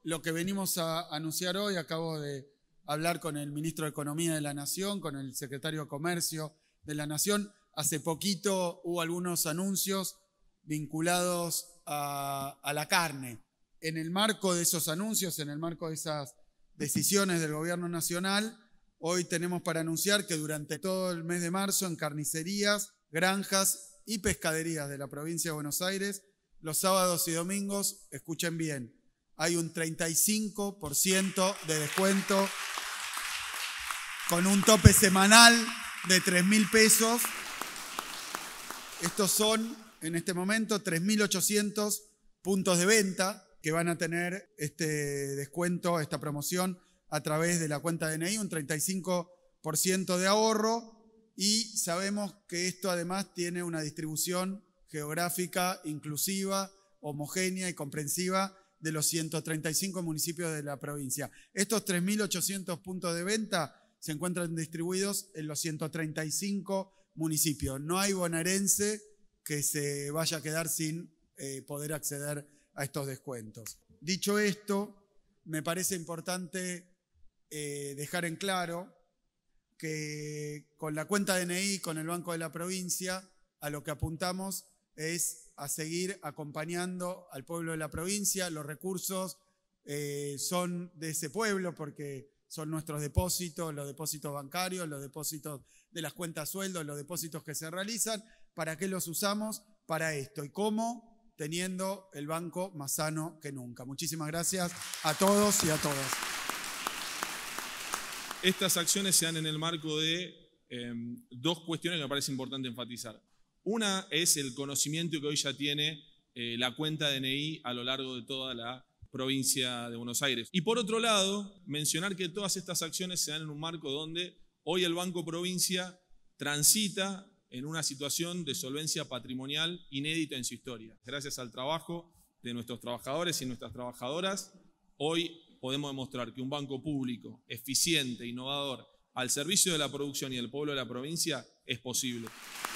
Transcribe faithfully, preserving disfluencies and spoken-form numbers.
lo que venimos a anunciar hoy, acabo de hablar con el ministro de Economía de la Nación, con el secretario de Comercio de la Nación. Hace poquito hubo algunos anuncios vinculados a, a la carne. En el marco de esos anuncios, en el marco de esas decisiones del gobierno nacional, hoy tenemos para anunciar que durante todo el mes de marzo en carnicerías, granjas y pescaderías de la provincia de Buenos Aires, los sábados y domingos, escuchen bien, hay un treinta y cinco por ciento de descuento con un tope semanal de tres mil pesos. Estos son, en este momento, tres mil ochocientos puntos de venta que van a tener este descuento, esta promoción a través de la cuenta D N I, un treinta y cinco por ciento de ahorro, y sabemos que esto además tiene una distribución geográfica inclusiva, homogénea y comprensiva de los ciento treinta y cinco municipios de la provincia. Estos tres mil ochocientos puntos de venta se encuentran distribuidos en los ciento treinta y cinco municipios. No hay bonaerense que se vaya a quedar sin eh, poder acceder a estos descuentos. Dicho esto, me parece importante eh, dejar en claro que con la cuenta D N I, con el Banco de la Provincia, a lo que apuntamos es a seguir acompañando al pueblo de la provincia. Los recursos eh, son de ese pueblo porque son nuestros depósitos, los depósitos bancarios, los depósitos de las cuentas sueldos, los depósitos que se realizan. ¿Para qué los usamos? Para esto. ¿Y cómo? Teniendo el banco más sano que nunca. Muchísimas gracias a todos y a todas. Estas acciones se dan en el marco de eh, dos cuestiones que me parece importante enfatizar. Una es el conocimiento que hoy ya tiene eh, la cuenta D N I a lo largo de toda la provincia de Buenos Aires. Y por otro lado, mencionar que todas estas acciones se dan en un marco donde hoy el Banco Provincia transita en una situación de solvencia patrimonial inédita en su historia. Gracias al trabajo de nuestros trabajadores y nuestras trabajadoras, hoy podemos demostrar que un banco público, eficiente, innovador, al servicio de la producción y del pueblo de la provincia, es posible.